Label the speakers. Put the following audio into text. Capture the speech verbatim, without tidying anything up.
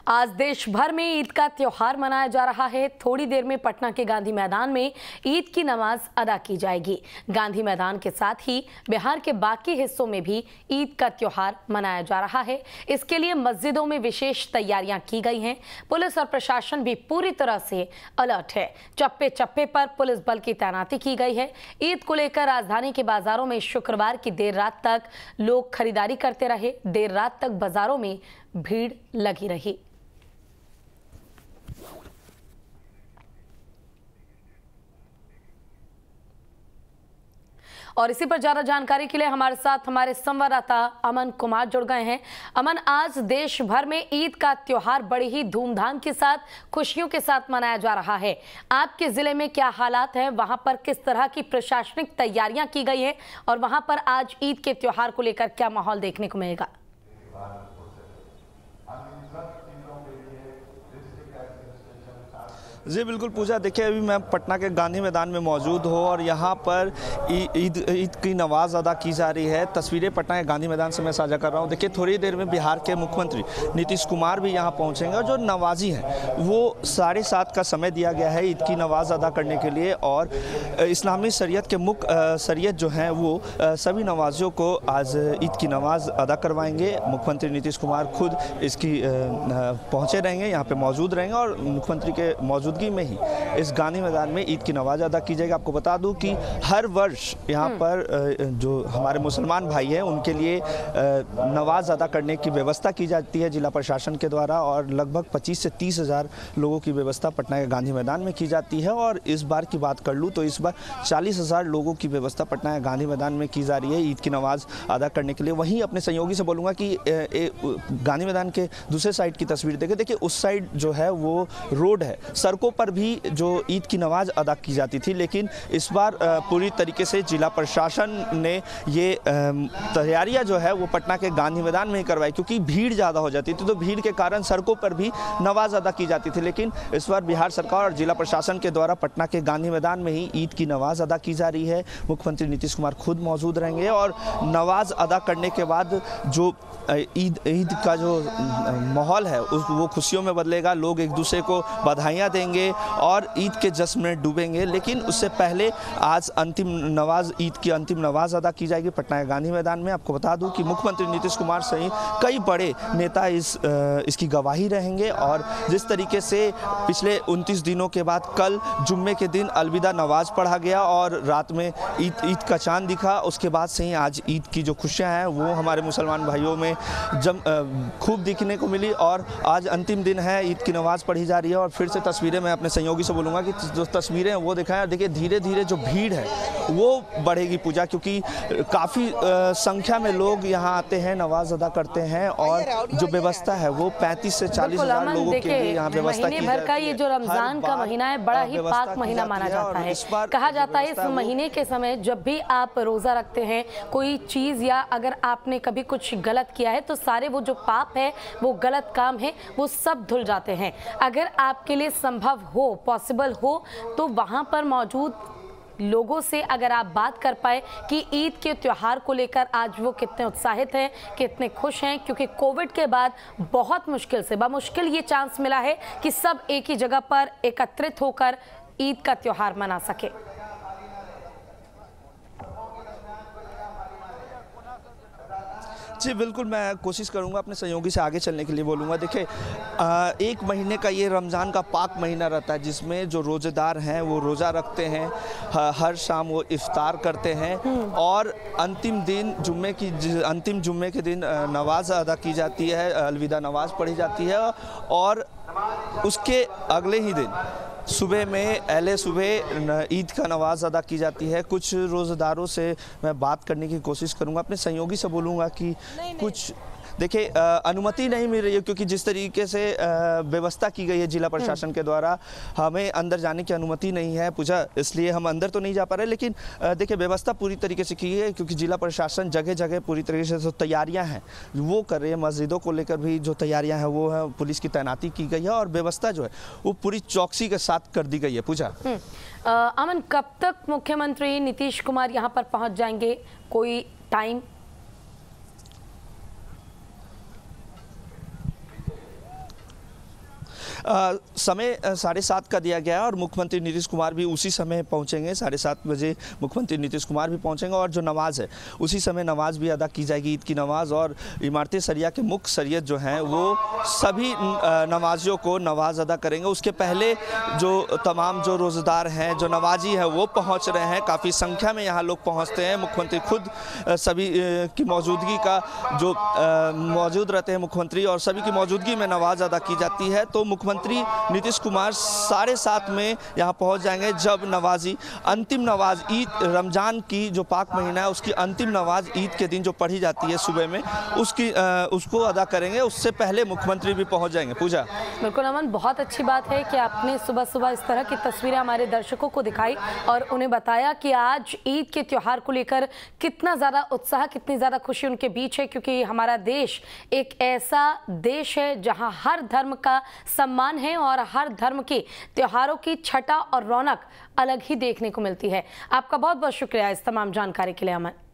Speaker 1: आज देश भर में ईद का त्योहार मनाया जा रहा है। थोड़ी देर में पटना के गांधी मैदान में ईद की नमाज अदा की जाएगी। गांधी मैदान के साथ ही बिहार के बाकी हिस्सों में भी ईद का त्योहार मनाया जा रहा है। इसके लिए मस्जिदों में विशेष तैयारियां की गई हैं। पुलिस और प्रशासन भी पूरी तरह से अलर्ट है। चप्पे चप्पे पर पुलिस बल की तैनाती की गई है। ईद को लेकर राजधानी के बाजारों में शुक्रवार की देर रात तक लोग खरीदारी करते रहे। देर रात तक बाजारों में भीड़ लगी रही। और इसी पर ज्यादा जानकारी के लिए हमारे साथ हमारे संवाददाता अमन कुमार जुड़ गए हैं। अमन, आज देश भर में ईद का त्योहार बड़ी ही धूमधाम के साथ, खुशियों के साथ मनाया जा रहा है। आपके जिले में क्या हालात हैं, वहां पर किस तरह की प्रशासनिक तैयारियां की गई हैं और वहां पर आज ईद के त्योहार को लेकर क्या माहौल देखने को मिलेगा?
Speaker 2: जी बिल्कुल पूजा, देखिए अभी मैं पटना के गांधी मैदान में मौजूद हूँ और यहाँ पर ईद ईद की नमाज अदा की जा रही है। तस्वीरें पटना के गांधी मैदान से मैं साझा कर रहा हूँ। देखिए थोड़ी देर में बिहार के मुख्यमंत्री नीतीश कुमार भी यहाँ पहुँचेंगे और जो नमाजी हैं वो साढ़े सात का समय दिया गया है ईद की नमाज अदा करने के लिए। और इस्लामी शरीयत के मुख्य शरीयत जो हैं वो सभी नमाजियों को आज ईद की नमाज अदा करवाएंगे। मुख्यमंत्री नीतीश कुमार खुद इसकी पहुँचे रहेंगे, यहाँ पर मौजूद रहेंगे और मुख्यमंत्री के मौजूद में ही इस गांधी मैदान में ईद की नमाज अदा की जाएगी। आपको बता दूं कि हर वर्ष यहाँ पर जो हमारे मुसलमान भाई हैं उनके लिए नमाज अदा करने की व्यवस्था की जाती है जिला प्रशासन के द्वारा और लगभग पच्चीस से तीस हज़ार लोगों की व्यवस्था पटना के गांधी मैदान में की जाती है। और इस बार की बात कर लूँ तो इस बार चालीस हज़ार लोगों की व्यवस्था पटना के गांधी मैदान में की जा रही है ईद की नमाज अदा करने के लिए। वहीं अपने सहयोगी से बोलूँगा कि गांधी मैदान के दूसरे साइड की तस्वीर देखें। देखिए उस साइड जो है वो रोड है, सड़कों पर भी जो ईद की नमाज अदा की जाती थी, लेकिन इस बार पूरी तरीके से जिला प्रशासन ने ये तैयारियां जो है वो पटना के गांधी मैदान में ही करवाई, क्योंकि भीड़ ज़्यादा हो जाती थी तो भीड़ के कारण सड़कों पर भी नमाज अदा की जाती थी। लेकिन इस बार बिहार सरकार और जिला प्रशासन के द्वारा पटना के गांधी मैदान में ही ईद की नमाज अदा की जा रही है। मुख्यमंत्री नीतीश कुमार खुद मौजूद रहेंगे और नमाज अदा करने के बाद जो ईद ईद का जो माहौल है उस वो खुशियों में बदलेगा। लोग एक दूसरे को बधाइयाँ देंगे और ईद के जश्न में डूबेंगे। लेकिन उससे पहले आज अंतिम नमाज ईद की अंतिम नमाज अदा की जाएगी पटना के गांधी मैदान में। आपको बता दूं कि मुख्यमंत्री नीतीश कुमार सहित कई बड़े नेता इस इसकी गवाही रहेंगे। और जिस तरीके से पिछले उनतीस दिनों के बाद कल जुम्मे के दिन अलविदा नमाज पढ़ा गया और रात में ईद ईद का चांद दिखा, उसके बाद से ही आज ईद की जो खुशियाँ हैं वो हमारे मुसलमान भाइयों में जम खूब दिखने को मिली। और आज अंतिम दिन है, ईद की नमाज पढ़ी जा रही है। और फिर से तस्वीरें मैं अपने सहयोगी से बोलूँगा कि जो तस्वीरें हैं वो दिखाएं। देखिए धीरे धीरे जो भीड़ है वो बढ़ेगी पूजा, क्योंकि काफ़ी संख्या में लोग यहाँ आते हैं, नमाज अदा करते हैं और जो व्यवस्था है वो पैंतीस से चालीस हज़ार लोगों के लिए यहाँ व्यवस्था की
Speaker 1: भर का ये जो रमजान का महीना है बड़ा ही पाक महीना माना जाता है। कहा जाता है इस महीने के समय जब भी आप रोजा रखते हैं, कोई चीज़ या अगर आपने कभी कुछ गलत किया है तो सारे वो जो पाप है, वो गलत काम है, वो सब धुल जाते हैं। अगर आपके लिए संभव हो, पॉसिबल हो तो वहां पर मौजूद लोगों से अगर आप बात कर पाए कि ईद के त्योहार को लेकर आज वो कितने उत्साहित हैं, कितने खुश हैं, क्योंकि कोविड के बाद बहुत मुश्किल से बामुश्किल ये चांस मिला है कि सब एक ही जगह पर एकत्रित होकर ईद का त्योहार मना सके।
Speaker 2: जी बिल्कुल, मैं कोशिश करूंगा अपने सहयोगी से आगे चलने के लिए बोलूँगा। देखिए एक महीने का ये रमज़ान का पाक महीना रहता है जिसमें जो रोज़ेदार हैं वो रोज़ा रखते हैं, हर शाम वो इफ्तार करते हैं और अंतिम दिन जुम्मे की अंतिम जुम्मे के दिन नमाज अदा की जाती है, अलविदा नमाज पढ़ी जाती है। और उसके अगले ही दिन सुबह में अहले सुबह ईद का नमाज अदा की जाती है। कुछ रोज़ेदारों से मैं बात करने की कोशिश करूंगा, अपने सहयोगी से बोलूँगा कि नहीं, कुछ नहीं। देखिए अनुमति नहीं मिल रही है, क्योंकि जिस तरीके से व्यवस्था की गई है जिला प्रशासन के द्वारा, हमें अंदर जाने की अनुमति नहीं है पूजा, इसलिए हम अंदर तो नहीं जा पा रहे। लेकिन देखिए व्यवस्था पूरी तरीके से की है, क्योंकि जिला प्रशासन जगह जगह पूरी तरीके से जो तैयारियां हैं वो कर रही है। मस्जिदों को लेकर भी जो तैयारियां हैं वो है, पुलिस की तैनाती की गई है और व्यवस्था जो है वो पूरी चौकसी के साथ कर दी गई है। पूजा,
Speaker 1: अमन, कब तक मुख्यमंत्री नीतीश कुमार यहाँ पर पहुँच जाएंगे, कोई टाइम?
Speaker 2: आ, समय साढ़े सात का दिया गया है और मुख्यमंत्री नीतीश कुमार भी उसी समय पहुंचेंगे। साढ़े सात बजे मुख्यमंत्री नीतीश कुमार भी पहुंचेंगे और जो नमाज है उसी समय नमाज भी अदा की जाएगी, ईद की नमाज। और इमारती सरिया के मुख्य सैयद जो हैं वो सभी नमाजियों को नमाज अदा करेंगे। उसके पहले जो तमाम जो रोज़ेदार हैं, जो नवाजी हैं, वो पहुंच रहे हैं। काफ़ी संख्या में यहाँ लोग पहुंचते हैं। मुख्यमंत्री खुद सभी की मौजूदगी का जो मौजूद रहते हैं मुख्यमंत्री, और सभी की मौजूदगी में नमाज अदा की जाती है। तो मुख्यमंत्री नीतीश कुमार साढ़े सात में यहाँ पहुँच जाएंगे, जब नवाजी अंतिम नमाज ईद रमज़ान की जो पाक महीना है उसकी अंतिम नमाज ईद के दिन जो पढ़ी जाती है सुबह में, उसकी आ, उसको अदा करेंगे। उससे पहले मुख्यमंत्री भी पहुंच जाएंगे। पूजा,
Speaker 1: बिल्कुल अमन, बहुत अच्छी बात है कि आपने सुबह सुबह इस तरह की तस्वीरें हमारे दर्शकों को दिखाई और उन्हें बताया कि आज ईद के त्यौहार को लेकर कितना ज़्यादा उत्साह, कितनी ज़्यादा खुशी उनके बीच है, क्योंकि हमारा देश एक ऐसा देश है जहां हर धर्म का सम्मान है और हर धर्म के त्योहारों की छटा और रौनक अलग ही देखने को मिलती है। आपका बहुत बहुत शुक्रिया इस तमाम जानकारी के लिए अमन।